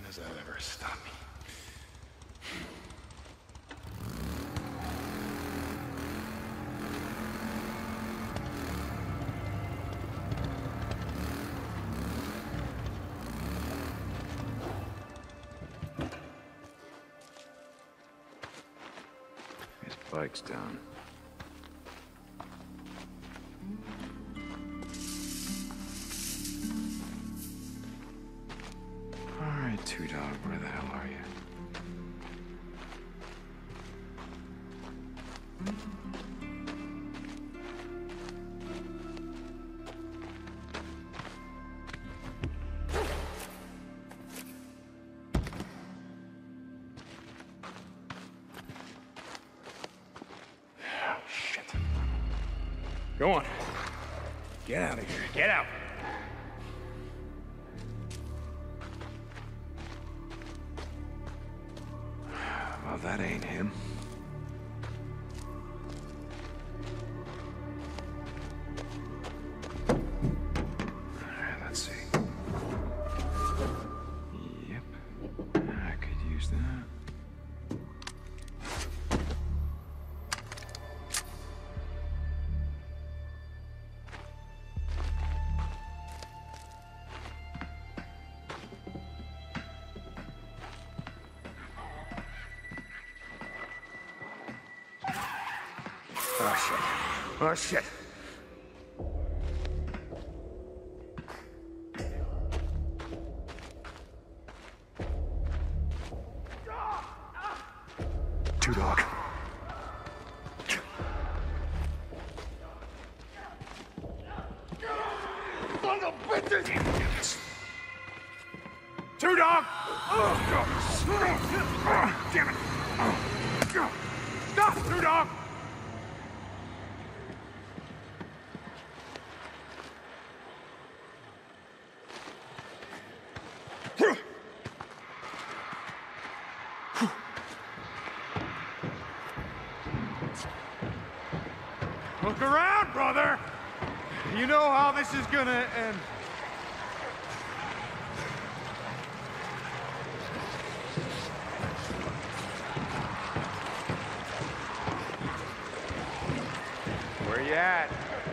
does that ever stop me? His bike's down. Alright, Two Dog, where the hell are you? Shit. Go on. Get out of here. Get out. Well, that ain't him. Alright, let's see. Yep. I could use that. Oh, shit. Oh, shit. Two Dog. Son of a bitch! Two Dog! Damn it! Stop, Two Dog! Look around, brother! You know how this is gonna end. Where you at?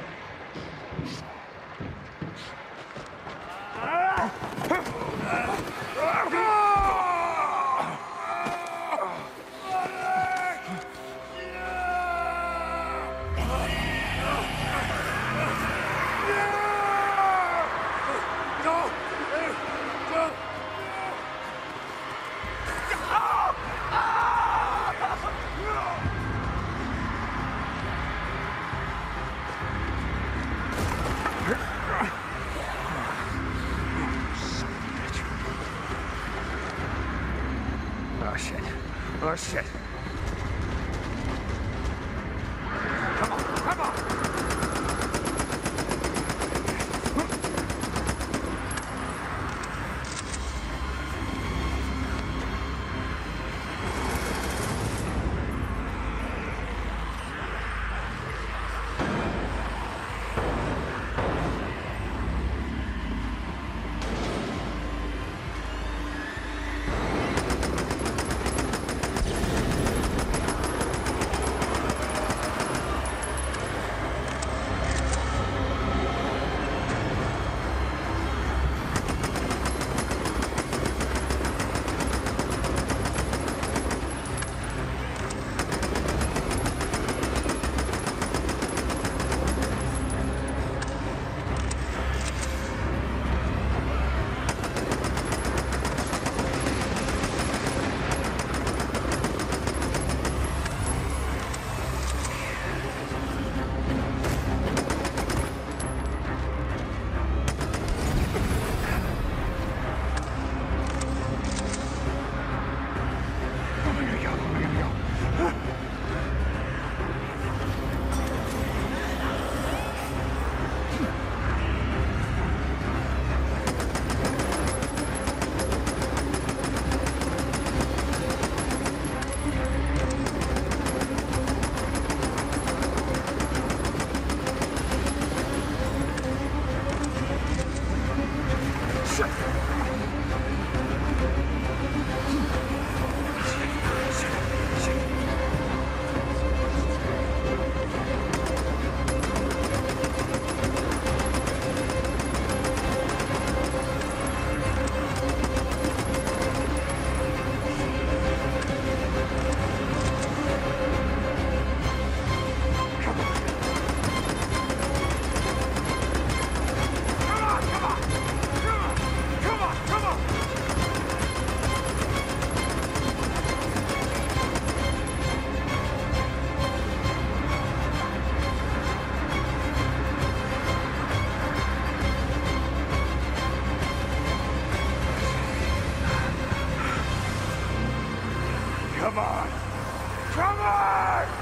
Oh, shit. Oh, shit. Come on, come on! Come on! Come on!